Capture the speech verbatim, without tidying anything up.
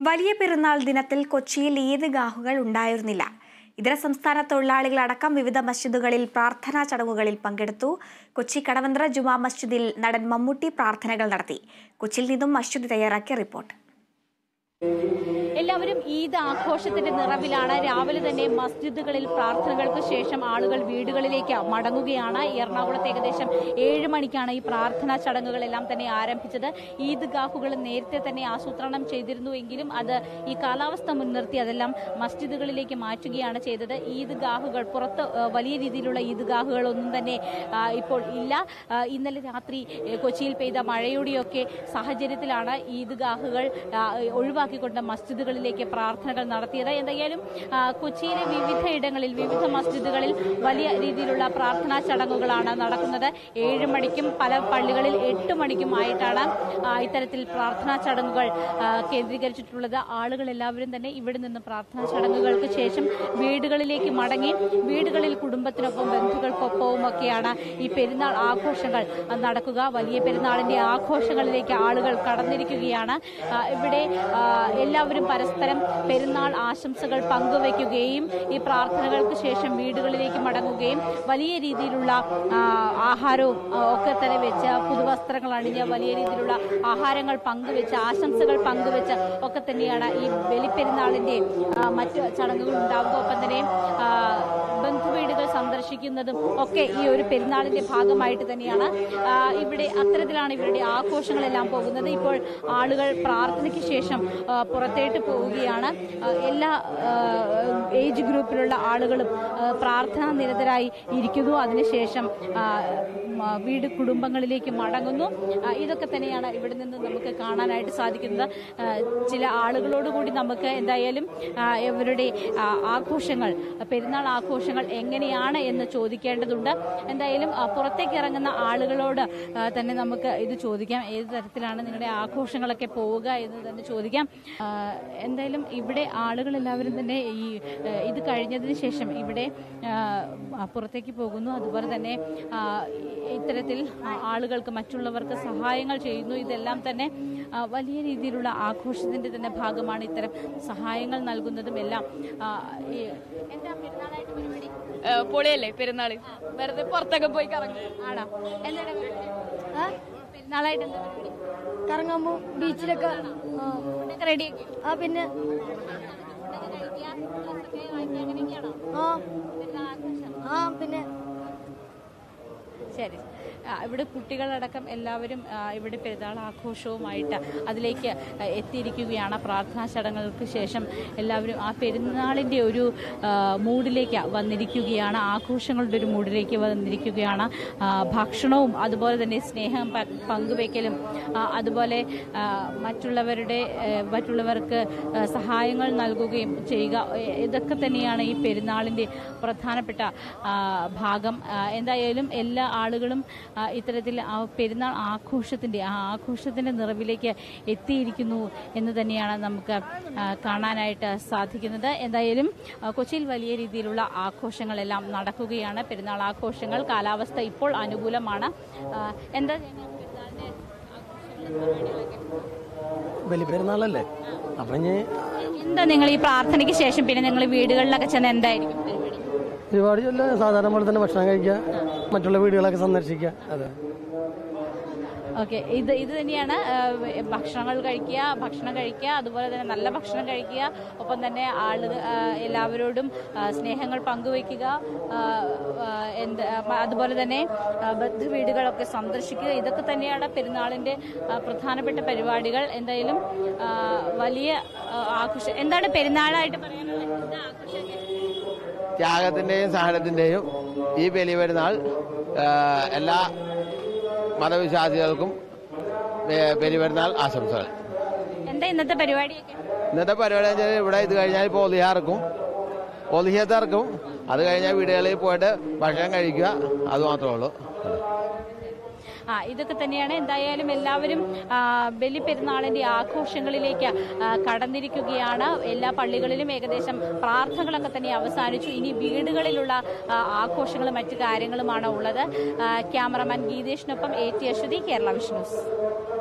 വലിയ പെരുന്നാൾ ദിനത്തിൽ കൊച്ചിയിൽ ഈദ്ഗാഹുകൾ ഉണ്ടായിരുന്നില്ല. ഇതര സംസ്ഥാന തൊഴിലാളികളടക്കം വിവിധ മസ്ജിദുകളിൽ പ്രാർത്ഥനാ ചടങ്ങുകളിൽ പങ്കെടുത്തു. കൊച്ചി കടവന്ത്ര ജുമാ മസ്ജിദിൽ നടൻ മമ്മൂട്ടി പ്രാർത്ഥനകൾ നടത്തി. കൊച്ചിയിൽ നിന്നും മസ്ജിദ് തയ്യാറാക്കിയ റിപ്പോർട്ട്. എല്ലാവരും ഈദ് ആഘോഷത്തിന്റെ നിറവിലാണ്. രാവിലെ തന്നെ മസ്ജിദുകളിൽ പ്രാർത്ഥനകൾക്ക് ശേഷം ആളുകൾ വീടുകളിലേക്ക് മടങ്ങുകയാണ്. എറണാകുളത്ത് ഏകദേശം ഏഴ് മണിക്കാണ് ഈ പ്രാർത്ഥനാ ചടങ്ങുകളെല്ലാം തന്നെ ആരംഭിച്ചത്. ഈദ്ഗാഹുകൾ നേരത്തെ തന്നെ ആസൂത്രണം ചെയ്തിരുന്നുവെങ്കിലും അത് ഈ കാലാവസ്ഥ മുൻനിർത്തി അതെല്ലാം മസ്ജിദുകളിലേക്ക് മാറ്റുകയാണ് ചെയ്തത്. ഈദ്ഗാഹുകൾ പുറത്ത് വലിയ രീതിയിലുള്ള ഈദ്ഗാഹുകളൊന്നും തന്നെ ഇപ്പോൾ ഇല്ല. ഇന്നലെ രാത്രി കൊച്ചിയിൽ പെയ്ത മഴയുടെയൊക്കെ സാഹചര്യത്തിലാണ് ഈദ്ഗാഹുകൾ ഒഴിവാക്കി കൊണ്ട് മസ്ജിദുകളിലേക്ക് പ്രാർത്ഥനകൾ നടത്തിയത്. എന്തായാലും കൊച്ചിയിലെ വിവിധ ഇടങ്ങളിൽ വിവിധ മസ്ജിദുകളിൽ വലിയ രീതിയിലുള്ള പ്രാർത്ഥനാ ചടങ്ങുകളാണ് നടക്കുന്നത്. ഏഴ് മണിക്കും പല പള്ളികളിൽ എട്ട് മണിക്കുമായിട്ടാണ് ഇത്തരത്തിൽ പ്രാർത്ഥനാ ചടങ്ങുകൾ കേന്ദ്രീകരിച്ചിട്ടുള്ളത്. ആളുകൾ എല്ലാവരും തന്നെ ഇവിടെ നിന്ന് പ്രാർത്ഥനാ ചടങ്ങുകൾക്ക് ശേഷം വീടുകളിലേക്ക് മടങ്ങി വീടുകളിൽ കുടുംബത്തിനൊപ്പം ബന്ധുക്കൾക്കൊപ്പവും ഒക്കെയാണ് ഈ പെരുന്നാൾ ആഘോഷങ്ങൾ നടക്കുക. വലിയ പെരുന്നാളിന്റെ ആഘോഷങ്ങളിലേക്ക് ആളുകൾ കടന്നിരിക്കുകയാണ്. ഇവിടെ എല്ലാവരും പരസ്പരം പെരുന്നാൾ ആശംസകൾ പങ്കുവയ്ക്കുകയും ഈ പ്രാർത്ഥനകൾക്ക് ശേഷം വീടുകളിലേക്ക് മടങ്ങുകയും വലിയ രീതിയിലുള്ള ആഹാരവും ഒക്കെ തന്നെ വെച്ച് പുതുവസ്ത്രങ്ങൾ അണിഞ്ഞ് വലിയ രീതിയിലുള്ള ആഹാരങ്ങൾ പങ്കുവെച്ച് ആശംസകൾ പങ്കുവെച്ച് ഒക്കെ തന്നെയാണ് ഈ ബലിപ്പെരുന്നാളിന്റെ മറ്റ് ചടങ്ങുകൾ ഉണ്ടാവുക. ഒപ്പം തന്നെ ബന്ധുവീടുകൾ സന്ദർശിക്കുന്നതും ഒക്കെ ഈ ഒരു പെരുന്നാളിന്റെ ഭാഗമായിട്ട് തന്നെയാണ്. ഇവിടെ അത്തരത്തിലാണ് ഇവരുടെ ആഘോഷങ്ങളെല്ലാം പോകുന്നത്. ഇപ്പോൾ ആളുകൾ പ്രാർത്ഥനയ്ക്ക് ശേഷം പുറത്തേട്ട് പോവുകയാണ്. എല്ലാ ഏജ് ഗ്രൂപ്പിലുള്ള ആളുകളും പ്രാർത്ഥനാ നിരതരായി ഇരിക്കുന്നു. അതിനുശേഷം വീട് കുടുംബങ്ങളിലേക്ക് മടങ്ങുന്നു. ഇതൊക്കെ തന്നെയാണ് ഇവിടെ നിന്ന് നമുക്ക് കാണാനായിട്ട് സാധിക്കുന്നത്. ചില ആളുകളോടുകൂടി നമുക്ക് എന്തായാലും ഇവരുടെ ആഘോഷങ്ങൾ പെരുന്നാൾ ആഘോഷങ്ങൾ എങ്ങനെയാണ് എന്ന് ചോദിക്കേണ്ടതുണ്ട്. എന്തായാലും പുറത്തേക്ക് ഇറങ്ങുന്ന ആളുകളോട് തന്നെ നമുക്ക് ഇത് ചോദിക്കാം. ഏത് തരത്തിലാണ് നിങ്ങളുടെ ആഘോഷങ്ങളൊക്കെ പോവുക എന്ന് തന്നെ ചോദിക്കാം. എന്തായാലും ഇവിടെ ആളുകൾ എല്ലാവരും തന്നെ ഈ ഇത് കഴിഞ്ഞതിന് ശേഷം ഇവിടെ പുറത്തേക്ക് പോകുന്നു. അതുപോലെ തന്നെ ഇത്തരത്തിൽ ആളുകൾക്ക് മറ്റുള്ളവർക്ക് സഹായങ്ങൾ ചെയ്യുന്നു. ഇതെല്ലാം തന്നെ വലിയ രീതിയിലുള്ള ആഘോഷത്തിന്റെ തന്നെ ഭാഗമാണ്. ഇത്തരം സഹായങ്ങൾ നൽകുന്നതും എല്ലാം. എന്താ പെരുന്നാളായിട്ട് പരിപാടി? പൊളിയല്ലേ പെരുന്നാള്? വെറുതെ പുറത്തൊക്കെ പോയി കറങ്ങും. ആണോ? എന്താണ് പെരുന്നാളായിട്ട് എന്താ പരിപാടി? കറങ്ങാൻ പോകും ബീച്ചിലൊക്കെ. റെഡിയാക്കി ആ പിന്നെ ആ പിന്നെ ശരി. ഇവിടെ കുട്ടികളടക്കം എല്ലാവരും ഇവിടെ പെരുന്നാൾ ആഘോഷവുമായിട്ട് അതിലേക്ക് എത്തിയിരിക്കുകയാണ്. പ്രാർത്ഥനാ ചടങ്ങുകൾക്ക് ശേഷം എല്ലാവരും ആ പെരുന്നാളിൻ്റെ ഒരു മൂഡിലേക്ക് വന്നിരിക്കുകയാണ്. ആഘോഷങ്ങളുടെ ഒരു മൂഡിലേക്ക് വന്നിരിക്കുകയാണ്. ഭക്ഷണവും അതുപോലെ തന്നെ സ്നേഹം പങ്കുവയ്ക്കലും അതുപോലെ മറ്റുള്ളവരുടെ മറ്റുള്ളവർക്ക് സഹായങ്ങൾ നൽകുകയും ചെയ്യുക, ഇതൊക്കെ തന്നെയാണ് ഈ പെരുന്നാളിൻ്റെ പ്രധാനപ്പെട്ട ഭാഗം. എന്തായാലും എല്ലാ ആളുകളും ഇത്തരത്തിൽ ആ പെരുന്നാൾ ആഘോഷത്തിൻ്റെ ആ ആഘോഷത്തിൻ്റെ നിറവിലേക്ക് എത്തിയിരിക്കുന്നു എന്ന് തന്നെയാണ് നമുക്ക് കാണാനായിട്ട് സാധിക്കുന്നത്. എന്തായാലും കൊച്ചിയിൽ വലിയ രീതിയിലുള്ള ആഘോഷങ്ങളെല്ലാം നടക്കുകയാണ്. പെരുന്നാൾ ആഘോഷങ്ങൾ, കാലാവസ്ഥ ഇപ്പോൾ അനുകൂലമാണ്. എന്താ വലിയ പെരുന്നാളല്ലേ, അപ്പം എന്താ നിങ്ങൾ ഈ പ്രാർത്ഥനയ്ക്ക് ശേഷം പിന്നെ നിങ്ങൾ വീടുകളിലൊക്കെ ചെന്ന് എന്തായിരിക്കും പരിപാടി? ഒരുപാട് ചൊല്ല സാധാരണ പോലെ തന്നെ ഭക്ഷണം കഴിക്കുക, മറ്റുള്ള വീടുകളൊക്കെ സന്ദർശിക്കുക. അതെ, ഓക്കെ. ഇത് ഇത് തന്നെയാണ് ഭക്ഷണങ്ങൾ കഴിക്കുക ഭക്ഷണം കഴിക്കുക അതുപോലെ തന്നെ നല്ല ഭക്ഷണം കഴിക്കുക. ഒപ്പം തന്നെ ആളുകൾ എല്ലാവരോടും സ്നേഹങ്ങൾ പങ്കുവയ്ക്കുക. എന്ത് അതുപോലെ തന്നെ ബന്ധുവീടുകളൊക്കെ സന്ദർശിക്കുക. ഇതൊക്കെ തന്നെയാണ് പെരുന്നാളിൻ്റെ പ്രധാനപ്പെട്ട പരിപാടികൾ. എന്തായാലും വലിയ ആഘോഷം. എന്താണ് പെരുന്നാളായിട്ട് പറയാനുള്ളത്? ത്യാഗത്തിന്റെയും സഹനത്തിന്റെയും ഈ ബലി പെരുന്നാൾ എല്ലാ മതവിശ്വാസികൾക്കും ബലി പെരുന്നാൾ ആശംസകൾ. എന്താ ഇന്നത്തെ പരിപാടിയൊക്കെ? ഇന്നത്തെ പരിപാടി വെച്ചാൽ ഇവിടെ ഇത് കഴിഞ്ഞാൽ ഇപ്പോൾ ഒലിയാർക്കും ഒലിഹത്തിറക്കും. അത് കഴിഞ്ഞാൽ വീടുകളിൽ പോയിട്ട് ഭക്ഷണം കഴിക്കുക, അത് മാത്രമേ ഉള്ളൂ. ആ ഇതൊക്കെ തന്നെയാണ്. എന്തായാലും എല്ലാവരും ബലി പെരുന്നാളിന്റെ ആഘോഷങ്ങളിലേക്ക് കടന്നിരിക്കുകയാണ്. എല്ലാ പള്ളികളിലും ഏകദേശം പ്രാർത്ഥനകളൊക്കെ തന്നെ അവസാനിച്ചു. ഇനി വീടുകളിലുള്ള ആഘോഷങ്ങളും മറ്റു കാര്യങ്ങളുമാണ് ഉള്ളത്. ക്യാമറമാൻ ഗീതേഷിനൊപ്പം A T Aswathy, Kerala vision news.